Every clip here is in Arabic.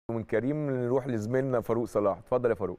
ومن كريم نروح لزميلنا فاروق صلاح. اتفضل يا فاروق.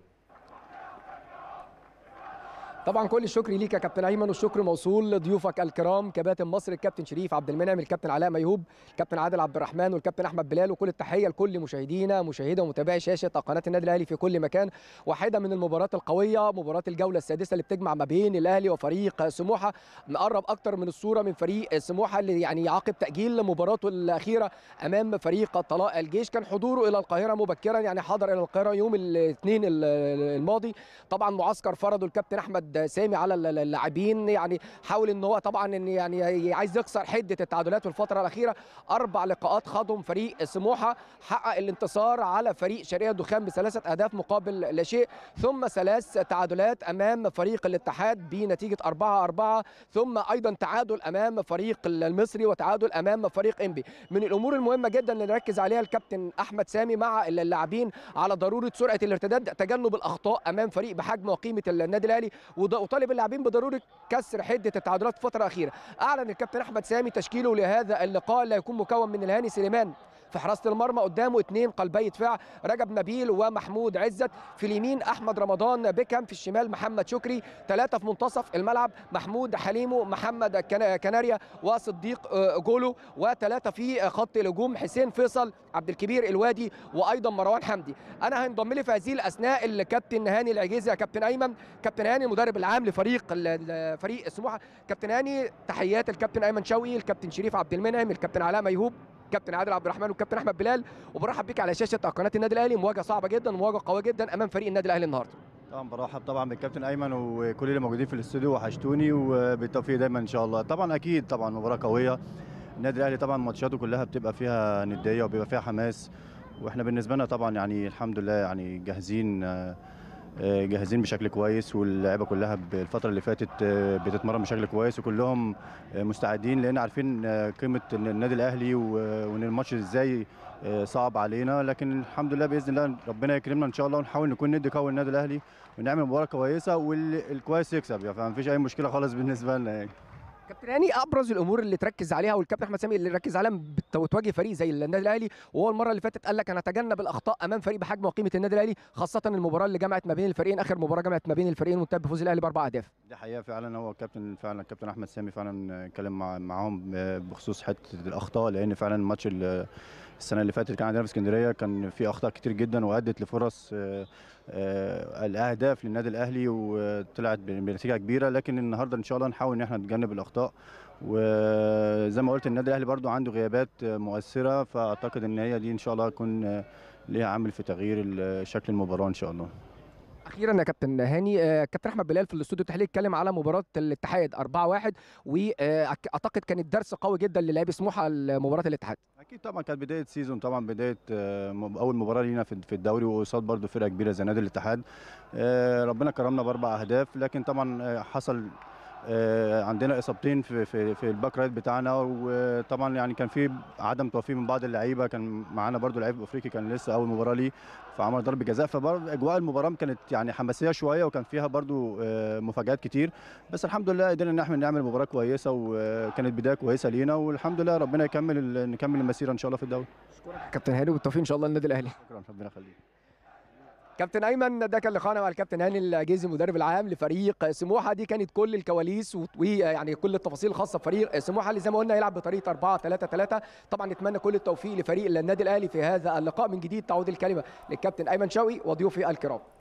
طبعا كل الشكر ليك يا كابتن ايمن، والشكر موصول لضيوفك الكرام كباتن مصر الكابتن شريف عبد المنعم، الكابتن علاء ميهوب، الكابتن عادل عبد الرحمن، والكابتن احمد بلال. وكل التحيه لكل مشاهدي ومتابعي شاشه قناه النادي الاهلي في كل مكان. واحده من المباريات القويه، مباراه الجوله السادسه اللي بتجمع ما بين الاهلي وفريق سموحه. نقرب اكتر من الصوره من فريق سموحه اللي يعني يعاقب تاجيل مباراته الاخيره امام فريق طلائع الجيش. كان حضوره الى القاهره مبكرا، يعني حضر الى القاهره يوم الاثنين الماضي. طبعا معسكر فرضه الكابتن احمد سامي على اللاعبين، يعني حاول ان هو طبعا ان يعني عايز يكسر حده التعادلات في الفتره الاخيره. 4 لقاءات خاضهم فريق سموحه، حقق الانتصار على فريق شرقيه الدخان ب3 أهداف مقابل لا شيء، ثم 3 تعادلات امام فريق الاتحاد بنتيجه 4-4، ثم ايضا تعادل امام فريق المصري وتعادل امام فريق انبي. من الامور المهمه جدا اللي نركز عليها الكابتن احمد سامي مع اللاعبين على ضروره سرعه الارتداد، تجنب الاخطاء امام فريق بحجم وقيمه النادي الاهلي، وطالب اللاعبين بضروره كسر حده التعادلات في الفتره الاخيره. اعلن الكابتن احمد سامي تشكيله لهذا اللقاء، اللي هيكون مكون من الهاني سليمان في حراسه المرمى، قدامه 2 قلبي دفاع رجب نبيل ومحمود عزت، في اليمين احمد رمضان بيكهام، في الشمال محمد شكري، 3 في منتصف الملعب محمود حليمو، محمد كناريا وصديق جولو، و3 في خط الهجوم حسين فيصل، عبد الكبير الوادي، وايضا مروان حمدي. انا هينضم لي في هذه الاثناء الكابتن هاني العجيزي. يا كابتن ايمن، كابتن هاني المدرب العام لفريق سموحه. كابتن هاني، تحيات الكابتن ايمن شوقي، الكابتن شريف عبد المنعم، الكابتن علاء ميهوب، كابتن عادل عبد الرحمن، والكابتن احمد بلال، وبرحب بيك على شاشه قناه النادي الاهلي. مواجهه صعبه جدا ومواجهه قويه جدا امام فريق النادي الاهلي النهارده. طبعا برحب طبعا بالكابتن ايمن وكل اللي موجودين في الاستوديو، وحشتوني، وبالتوفيق دايما ان شاء الله. طبعا اكيد طبعا مباراه قويه. النادي الاهلي طبعا ماتشاته كلها بتبقى فيها نديه وبيبقى فيها حماس، واحنا بالنسبه لنا طبعا يعني الحمد لله يعني جاهزين بشكل كويس، واللعيبه كلها الفتره اللي فاتت بتتمرن بشكل كويس، وكلهم مستعدين، لان عارفين قيمه النادي الاهلي وان الماتش ازاي صعب علينا. لكن الحمد لله باذن الله ربنا يكرمنا ان شاء الله، ونحاول نكون ندي قوي النادي الاهلي ونعمل مباراه كويسه والكويس يكسب، يعني فما فيش اي مشكله خالص بالنسبه لنا يعني. كابتن هاني، ابرز الامور اللي تركز عليها والكابتن احمد سامي اللي ركز عليها وتواجه فريق زي النادي الاهلي، وهو المره اللي فاتت قال لك انا اتجنب الاخطاء امام فريق بحجم وقيمه النادي الاهلي، خاصه المباراه اللي جمعت ما بين الفريقين، اخر مباراه جمعت ما بين الفريقين وانتهت بفوز الاهلي ب4 اهداف. دي حقيقه فعلا، هو الكابتن احمد سامي فعلا اتكلم معاهم بخصوص حته الاخطاء، لان فعلا الماتش السنه اللي فاتت كان عندنا في اسكندريه كان في اخطاء كتير جدا وادت لفرص الاهداف للنادي الاهلي وطلعت بنتيجه كبيره. لكن النهارده ان شاء الله نحاول ان احنا نتجنب الاخطاء، وزي ما قلت النادي الاهلي برضو عنده غيابات مؤثره، فاعتقد ان هي دي ان شاء الله هتكون ليها عامل في تغيير شكل المباراه ان شاء الله. اخيرا يا كابتن هاني، كابتن احمد بلال في الاستوديو التحليلي اتكلم على مباراه الاتحاد 4-1، واعتقد كانت درس قوي جدا للاعبي سموحه مباراه الاتحاد. اكيد طبعا كانت بدايه سيزون، طبعا بدايه اول مباراه لينا في الدوري، وقصاد برضو فرقه كبيره زي نادي الاتحاد. ربنا كرمنا ب4 اهداف، لكن طبعا حصل عندنا اصابتين في الباك رايت بتاعنا، وطبعا يعني كان في عدم توفيق من بعض اللعيبه. كان معانا برضو لعيب افريقي كان لسه اول مباراه ليه، فعمل ضربه جزاء، فبرضو اجواء المباراه كانت يعني حماسيه شويه، وكان فيها برضو مفاجات كتير. بس الحمد لله قدرنا ان احنا نعمل مباراه كويسه، وكانت بدايه كويسه لينا، والحمد لله ربنا نكمل المسيره ان شاء الله في الدوري. اشكرك كابتن هاني، وبالتوفيق ان شاء الله للنادي الاهلي. شكرا، ربنا يخليك. كابتن ايمن، ده كان لقاءنا مع الكابتن هاني العجيزي المدرب العام لفريق سموحه. دي كانت كل الكواليس ويعني كل التفاصيل الخاصه بفريق سموحه اللي زي ما قلنا يلعب بطريقه 4-3-3. طبعا نتمنى كل التوفيق لفريق النادي الاهلي في هذا اللقاء. من جديد تعود الكلمه للكابتن ايمن شوقي وضيوفي الكرام.